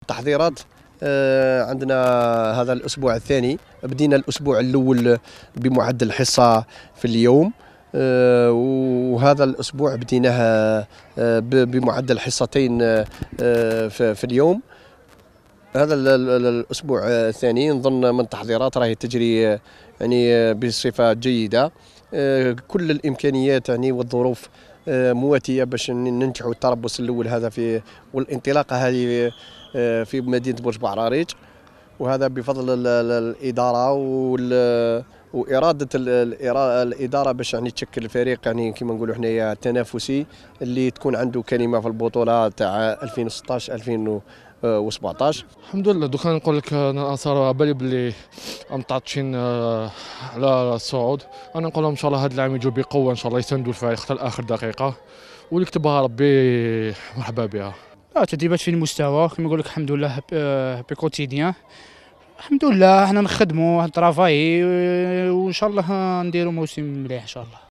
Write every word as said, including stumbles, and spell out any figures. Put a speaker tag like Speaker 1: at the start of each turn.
Speaker 1: التحضيرات عندنا هذا الأسبوع الثاني. بدينا الأسبوع الأول بمعدل حصة في اليوم، وهذا الأسبوع بديناه بمعدل حصتين في اليوم. هذا الأسبوع الثاني نظن من التحضيرات راهي تجري يعني بصفة جيدة. كل الإمكانيات يعني والظروف مواتية باش ننجحوا التربص الأول هذا في والانطلاقة هذه في مدينة برج بعراريج، وهذا بفضل الإدارة وإرادة الإدارة باش يعني تشكل فريق يعني كما نقولوا حنايا تنافسي اللي تكون عنده كلمة في البطولة تاع ألفين وستطاش ألفين وسبعطاش.
Speaker 2: الحمد لله. دوكا نقول لك انا صار بالي بلي متعطشين على الصعود. انا نقول لهم ان شاء الله هذا العام يجوا بقوه، ان شاء الله يساندوا الفريق حتى لاخر دقيقه، واللي كتبها ربي مرحبا بها.
Speaker 3: اه تدريبات في المستوى كما نقول لك الحمد لله بكوتيديان. الحمد لله احنا نخدموا ترافاي وان شاء الله نديروا موسم مليح ان شاء الله.